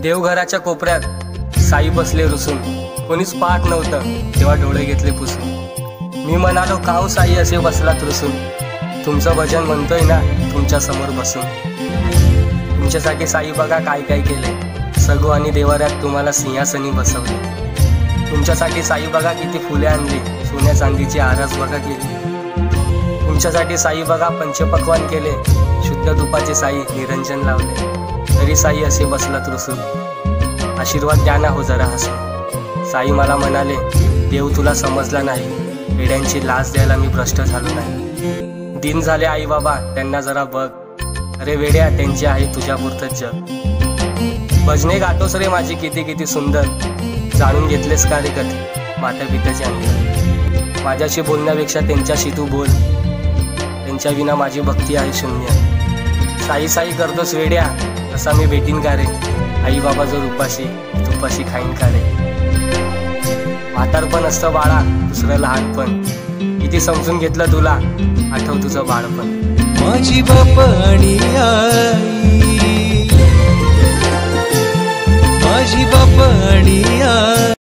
देवघराच्या कोपऱ्यात साई बसले रुसून, कोणीच पाहत नव्हतं तेव्हा डोळे घेतले पुसून। मी म्हणालो काहू साई असे बसलात रुसून, तुमचं भजन म्हणतोय ना तुमच्या समोर बसून। तुमच्यासाठी साई बघा काय काय केले, सगू आणि देवाऱ्यात तुम्हाला सिंहासनी बसवले। तुमच्यासाठी साई बघा किती फुले आणली, सोन्या चांदीची आरास बघा केली। तुमच्यासाठी साई बघा पंचपक्वान केले, शुद्ध तुपाचे साई निरंजन लावले। तरी साई असे बसलात रुसून, आशीर्वाद द्या ना हो जरा हसून। साई मला म्हणाले देव तुला समजला नाही, वेड्यांची लाच द्यायला मी भ्रष्ट झालो नाही। दिन झाले आई बाबा त्यांना जरा बघ, अरे वेड्या त्यांची आहे तुझ्यापुरतंच जग। भजने गातोस रे माझी किती किती सुंदर, जाणून घेतलेस का रे कधी माता पित्याचे अंतर। माझ्याशी बोलण्यापेक्षा त्यांच्याशी तू बोल, त्यांच्या विना माझी भक्ती आहे शून्य। साई साई करतोस वेड्या असा मी भेटीन का रे, आई बाबा जर उपाशी तुपाशी खाईन का रे। म्हातारपण असतं बाळा दुसरं लहानपण, किती समजून घेतलं तुला आठव तुझं बाळपण। माझी बाप आणि आई